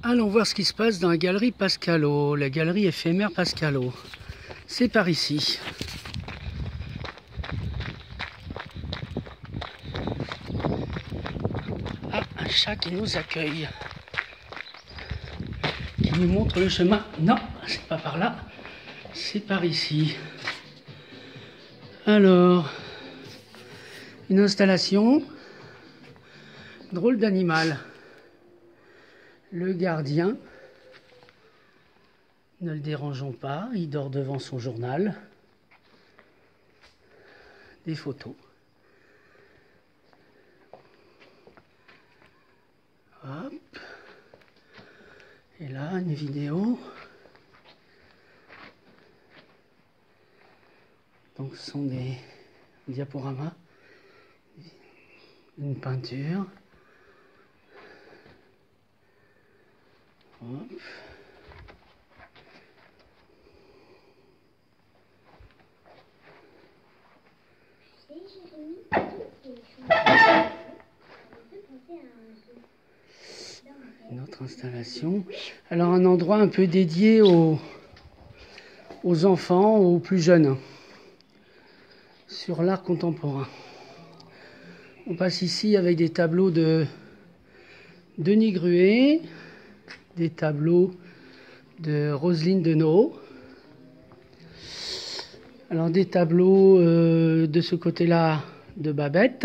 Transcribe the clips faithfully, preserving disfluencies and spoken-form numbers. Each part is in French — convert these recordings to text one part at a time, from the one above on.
Allons voir ce qui se passe dans la galerie Pascalot, la galerie éphémère Pascalot. C'est par ici. Ah, un chat qui nous accueille. Qui nous montre le chemin. Non, c'est pas par là. C'est par ici. Alors, une installation. Drôle d'animal. Le gardien. Ne le dérangeons pas, il dort devant son journal. Des photos. Hop. Et là, une vidéo. Donc ce sont des diaporamas. Une peinture. Hop. Une autre installation. Alors un endroit un peu dédié aux, aux enfants, aux plus jeunes, sur l'art contemporain. On passe ici avec des tableaux de Denis Gruet, des tableaux de Roselyne Deneau. Alors des tableaux euh, de ce côté-là de Babette.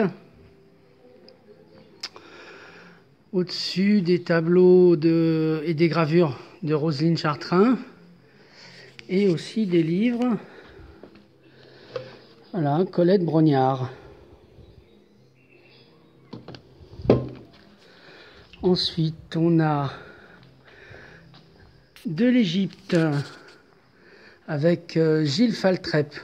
Au-dessus des tableaux de, et des gravures de Roselyne Chartrain. Et aussi des livres. Voilà, Colette Brognard. Ensuite, on a de l'Égypte avec euh, Gilles Faltrep.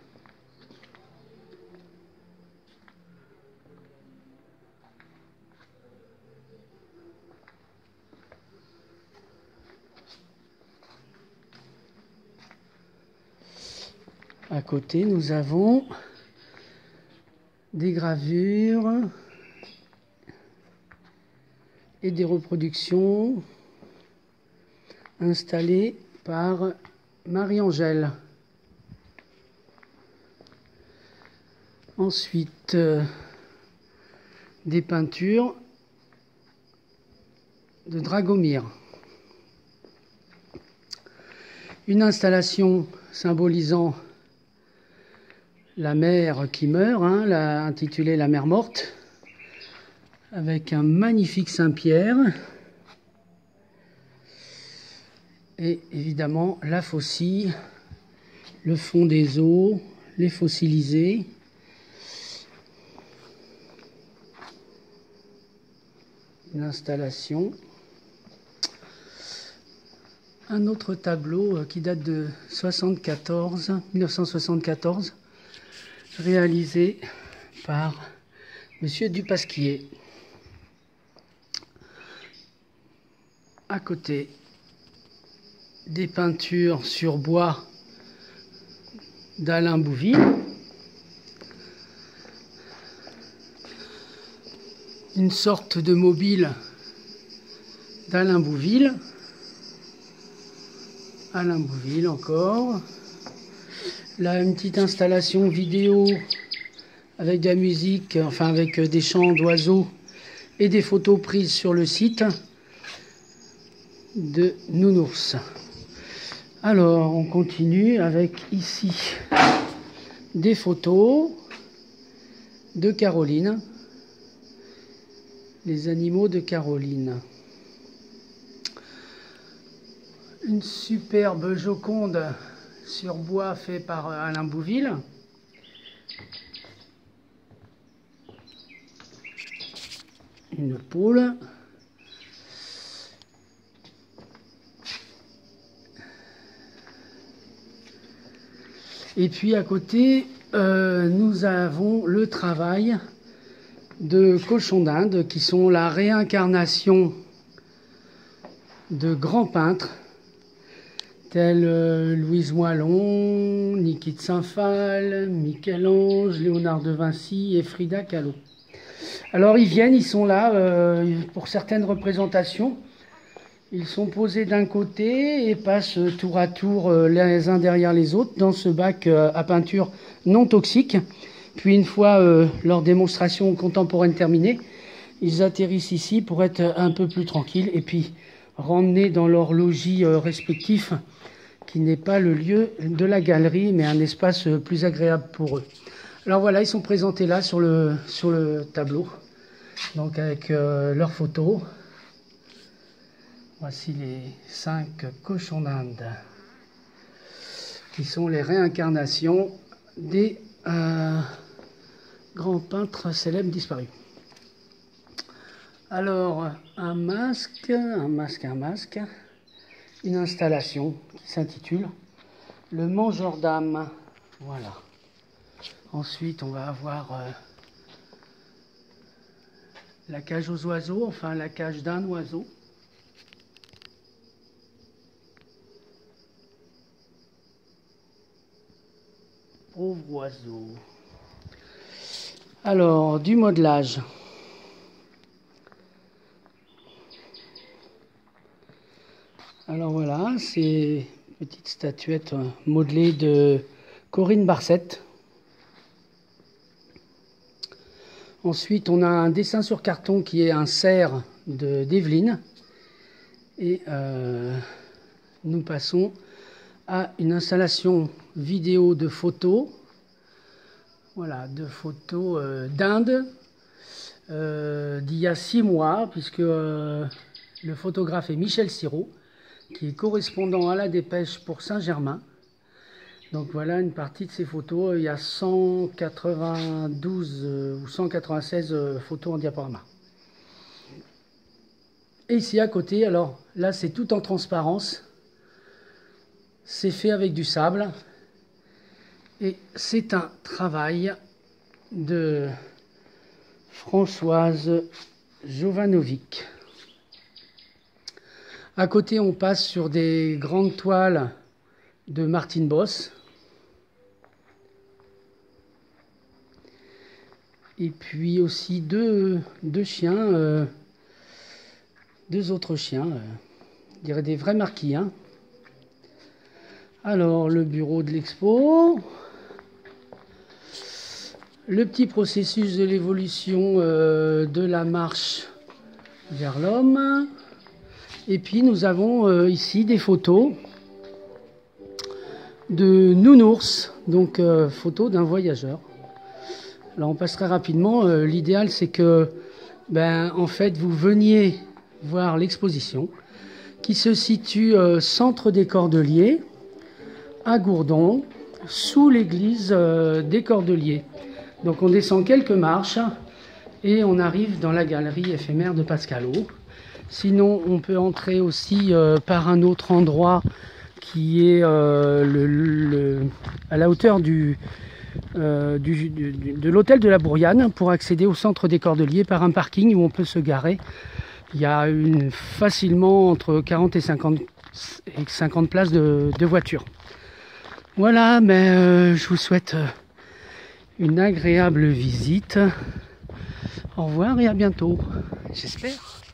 À côté, nous avons des gravures et des reproductions installées par Marie-Angèle. Ensuite, euh, des peintures de Dragomir. Une installation symbolisant la mère qui meurt, hein, la, intitulée La Mère morte, avec un magnifique Saint-Pierre. Et évidemment la faucille, le fond des eaux, les fossilisés. Une installation. Un autre tableau qui date de soixante-quatorze, mille neuf cent soixante-quatorze, réalisé par Monsieur Dupasquier. À côté, des peintures sur bois d'Alain Bouville. Une sorte de mobile d'Alain Bouville. Alain Bouville encore. Là, une petite installation vidéo avec de la musique, enfin avec des chants d'oiseaux et des photos prises sur le site de Nounours. Alors, on continue avec ici des photos de Caroline, les animaux de Caroline. Une superbe Joconde sur bois fait par Alain Bouville. Une poule. Et puis à côté, euh, nous avons le travail de cochons d'Inde qui sont la réincarnation de grands peintres tels euh, Louise Moellon, Niki de Saint-Phal, Michel-Ange, Léonard de Vinci et Frida Kahlo. Alors ils viennent, ils sont là euh, pour certaines représentations. Ils sont posés d'un côté et passent tour à tour les uns derrière les autres dans ce bac à peinture non toxique. Puis une fois euh, leur démonstration contemporaine terminée, ils atterrissent ici pour être un peu plus tranquilles et puis ramener dans leur logis euh, respectif, qui n'est pas le lieu de la galerie, mais un espace plus agréable pour eux. Alors voilà, ils sont présentés là sur le, sur le tableau, donc avec euh, leurs photos. Voici les cinq cochons d'Inde, qui sont les réincarnations des euh, grands peintres célèbres disparus. Alors, un masque, un masque, un masque, une installation qui s'intitule Le Mangeur d'âme. Voilà. Ensuite, on va avoir euh, la cage aux oiseaux, enfin la cage d'un oiseau. Pauvre oiseau. Alors, du modelage. Alors voilà, c'est une petite statuette modelée de Corinne Barcette. Ensuite, on a un dessin sur carton qui est un cerf de d'Evelyne. Et euh, nous passons à une installation vidéo de photos. Voilà, de photos euh, d'Inde euh, d'il y a six mois, puisque euh, le photographe est Michel Sirot, qui est correspondant à la Dépêche pour Saint-Germain. Donc voilà une partie de ces photos. Il y a cent quatre-vingt-douze euh, ou cent quatre-vingt-seize euh, photos en diaporama. Et ici à côté, alors là c'est tout en transparence. C'est fait avec du sable. Et c'est un travail de Françoise Jovanovic. À côté, on passe sur des grandes toiles de Martine Boss. Et puis aussi deux, deux chiens, euh, deux autres chiens, euh, je dirais des vrais marquis. Hein. Alors, le bureau de l'expo. Le petit processus de l'évolution euh, de la marche vers l'homme. Et puis nous avons euh, ici des photos de nounours, donc euh, photos d'un voyageur. Alors on passerait rapidement. Euh, L'idéal c'est que, ben, en fait, vous veniez voir l'exposition qui se situe euh, centre des Cordeliers, à Gourdon, sous l'église euh, des Cordeliers. Donc on descend quelques marches et on arrive dans la galerie éphémère de Pascalot. Sinon, on peut entrer aussi euh, par un autre endroit qui est euh, le, le, à la hauteur du, euh, du, du, de l'hôtel de la Bourriane pour accéder au centre des Cordeliers par un parking où on peut se garer. Il y a une, facilement entre quarante et cinquante, et cinquante places de, de voitures. Voilà, mais euh, je vous souhaite euh, une agréable visite. Au revoir et à bientôt, j'espère.